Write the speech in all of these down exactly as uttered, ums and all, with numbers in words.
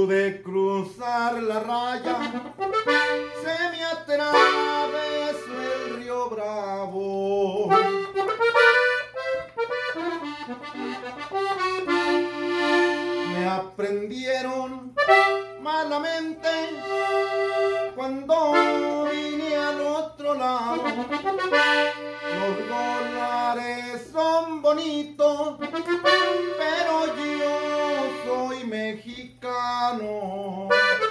pude cruzar la raya, se me atravesó el río Bravo. Me aprendieron malamente cuando vine al otro lado. Los dólares son bonitos, pero yo soy mexicano.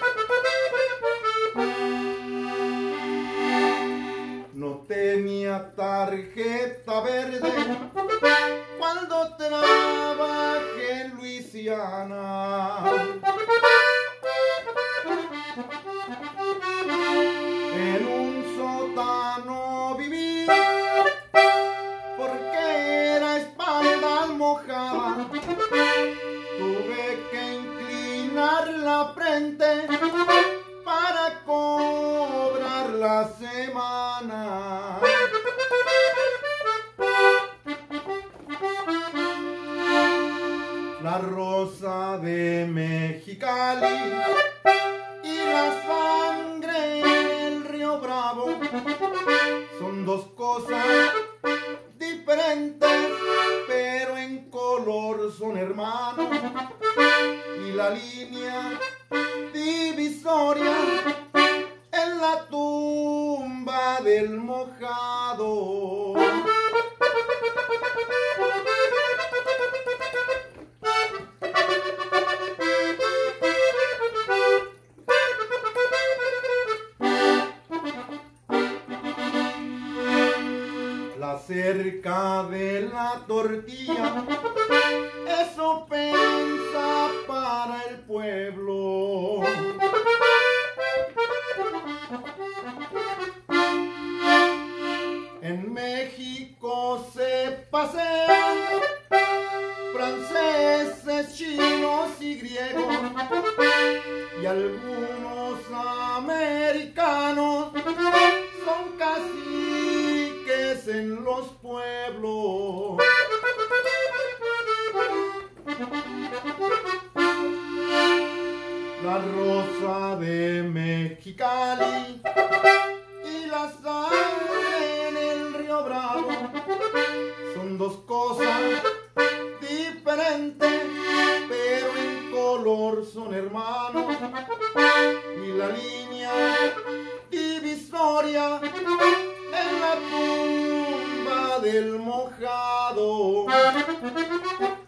No tenía tarjeta verde cuando trabajé en Luisiana. En un sótano viví porque era espalda mojada. Tuve que inclinar la frente para cobrar la semana. La rosa de Mexicali y la sangre del río Bravo son dos cosas diferentes, pero en color son hermanos. Y la línea divisoria en la tumba del mojado. La cerca de la tortilla es ofensa para el pueblo. En México se pasean franceses, chinos y griegos, y algunos americanos son caciques en los pueblos. La rosa de Mexicali y la sangre en el río Bravo son dos cosas diferentes, pero en color son hermanos. Y la línea divisoria en la tumba del mojado.